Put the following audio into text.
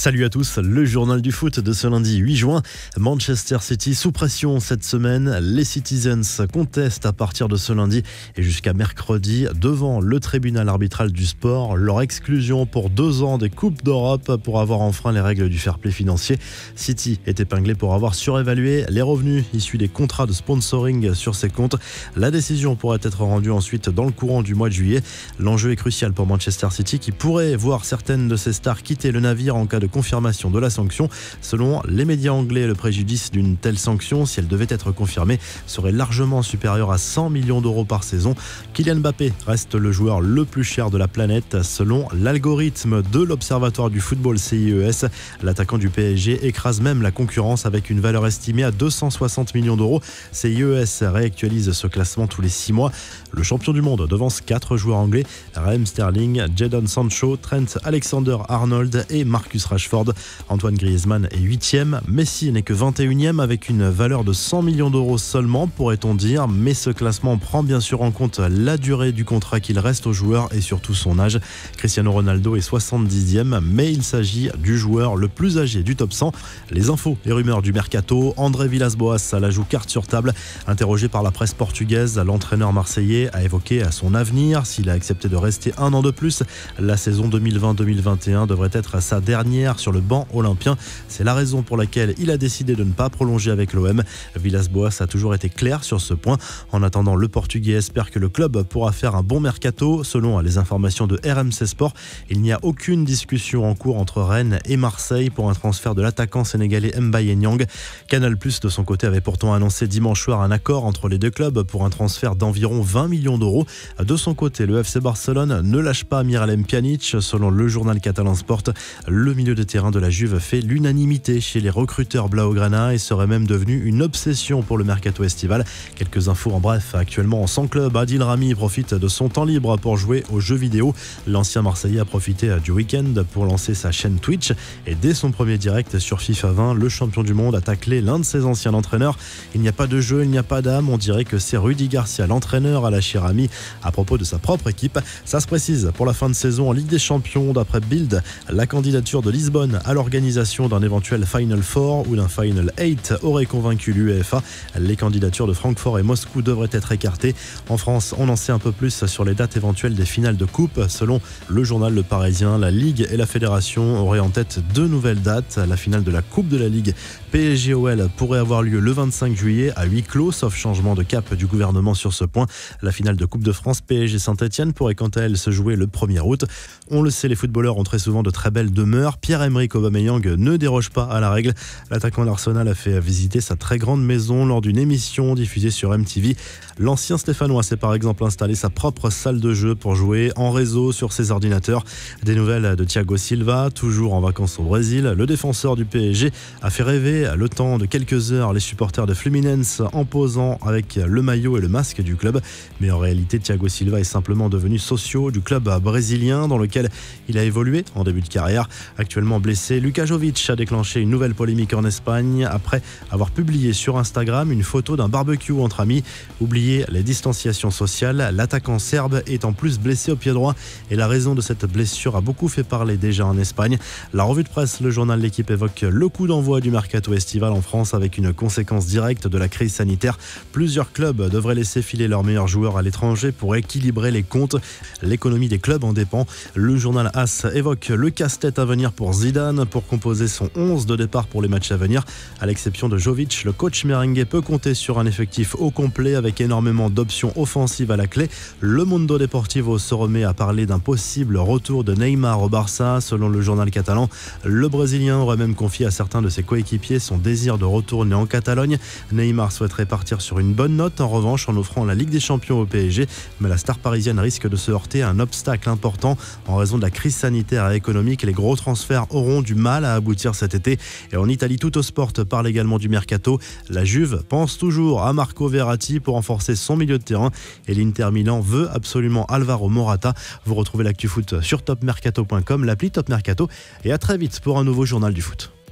Salut à tous, le journal du foot de ce lundi 8 juin. Manchester City sous pression cette semaine. Les Citizens contestent à partir de ce lundi et jusqu'à mercredi devant le tribunal arbitral du sport leur exclusion pour 2 ans des Coupes d'Europe pour avoir enfreint les règles du fair play financier. City est épinglé pour avoir surévalué les revenus issus des contrats de sponsoring sur ses comptes. La décision pourrait être rendue ensuite dans le courant du mois de juillet. L'enjeu est crucial pour Manchester City qui pourrait voir certaines de ses stars quitter le navire en cas de confirmation de la sanction. Selon les médias anglais, le préjudice d'une telle sanction, si elle devait être confirmée, serait largement supérieur à 100 millions d'euros par saison. Kylian Mbappé reste le joueur le plus cher de la planète selon l'algorithme de l'Observatoire du football CIES. L'attaquant du PSG écrase même la concurrence avec une valeur estimée à 260 millions d'euros. CIES réactualise ce classement tous les 6 mois. Le champion du monde devance 4 joueurs anglais, Raheem Sterling, Jadon Sancho, Trent Alexander-Arnold et Marcus Rashford. Antoine Griezmann est 8e, Messi n'est que 21e avec une valeur de 100 millions d'euros seulement, pourrait-on dire, mais ce classement prend bien sûr en compte la durée du contrat qu'il reste au joueur et surtout son âge. Cristiano Ronaldo est 70e, mais il s'agit du joueur le plus âgé du top 100. Les infos, les rumeurs du mercato, André Villas-Boas la joue carte sur table. Interrogé par la presse portugaise, l'entraîneur marseillais a évoqué à son avenir. S'il a accepté de rester 1 an de plus, la saison 2020-2021 devrait être sa dernière sur le banc olympien. C'est la raison pour laquelle il a décidé de ne pas prolonger avec l'OM. Villas-Boas a toujours été clair sur ce point. En attendant, le Portugais espère que le club pourra faire un bon mercato. Selon les informations de RMC Sport, il n'y a aucune discussion en cours entre Rennes et Marseille pour un transfert de l'attaquant sénégalais Mbaye Niang. Canal+, de son côté, avait pourtant annoncé dimanche soir un accord entre les deux clubs pour un transfert d'environ 20 millions d'euros. De son côté, le FC Barcelone ne lâche pas Miralem Pjanic. Selon le journal catalan Sport, le milieu de terrain de la Juve fait l'unanimité chez les recruteurs blaugrana et serait même devenu une obsession pour le mercato estival. Quelques infos en bref. Actuellement sans club, Adil Rami profite de son temps libre pour jouer aux jeux vidéo. L'ancien Marseillais a profité du week-end pour lancer sa chaîne Twitch et dès son premier direct sur FIFA 20, le champion du monde a taclé l'un de ses anciens entraîneurs. Il n'y a pas de jeu, il n'y a pas d'âme. On dirait que c'est Rudy Garcia, l'entraîneur, à lâcher Rami à propos de sa propre équipe. Ça se précise pour la fin de saison en Ligue des Champions. D'après Bild, la candidature de Lisbonne à l'organisation d'un éventuel Final Four ou d'un Final 8 aurait convaincu l'UEFA. Les candidatures de Francfort et Moscou devraient être écartées. En France, on en sait un peu plus sur les dates éventuelles des finales de coupe. Selon le journal Le Parisien, la Ligue et la Fédération auraient en tête 2 nouvelles dates. La finale de la Coupe de la Ligue PSG-OL pourrait avoir lieu le 25 juillet à huis clos, sauf changement de cap du gouvernement sur ce point. La finale de Coupe de France PSG Saint-Etienne pourrait quant à elle se jouer le 1er août. On le sait, les footballeurs ont très souvent de très belles demeures. Pierre-Emerick Aubameyang ne déroge pas à la règle. L'attaquant d'Arsenal a fait visiter sa très grande maison lors d'une émission diffusée sur MTV. L'ancien Stéphanois s'est par exemple installé sa propre salle de jeu pour jouer en réseau sur ses ordinateurs. Des nouvelles de Thiago Silva, toujours en vacances au Brésil. Le défenseur du PSG a fait rêver le temps de quelques heures les supporters de Fluminense en posant avec le maillot et le masque du club. Mais en réalité, Thiago Silva est simplement devenu socio du club brésilien dans lequel il a évolué en début de carrière. Actuellement blessé, Luka Jovic a déclenché une nouvelle polémique en Espagne après avoir publié sur Instagram une photo d'un barbecue entre amis. Oubliez les distanciations sociales, l'attaquant serbe est en plus blessé au pied droit et la raison de cette blessure a beaucoup fait parler déjà en Espagne. La revue de presse, le journal L'Équipe évoque le coup d'envoi du mercato estival en France avec une conséquence directe de la crise sanitaire. Plusieurs clubs devraient laisser filer leurs meilleurs joueurs à l'étranger pour équilibrer les comptes. L'économie des clubs en dépend. Le journal AS évoque le casse-tête à venir pour Zidane pour composer son 11 de départ pour les matchs à venir. À l'exception de Jovic, le coach merengue peut compter sur un effectif au complet avec énormément d'options offensives à la clé. Le Mundo Deportivo se remet à parler d'un possible retour de Neymar au Barça. Selon le journal catalan, le Brésilien aurait même confié à certains de ses coéquipiers son désir de retourner en Catalogne. Neymar souhaiterait partir sur une bonne note en revanche en offrant la Ligue des Champions au PSG, mais la star parisienne risque de se heurter à un obstacle important en raison de la crise sanitaire et économique. Les gros transferts auront du mal à aboutir cet été. Et en Italie, Tuttosport parle également du mercato. La Juve pense toujours à Marco Verratti pour renforcer son milieu de terrain et l'Inter Milan veut absolument Alvaro Morata. Vous retrouvez l'actu foot sur topmercato.com, l'appli Top Mercato, et à très vite pour un nouveau journal du foot.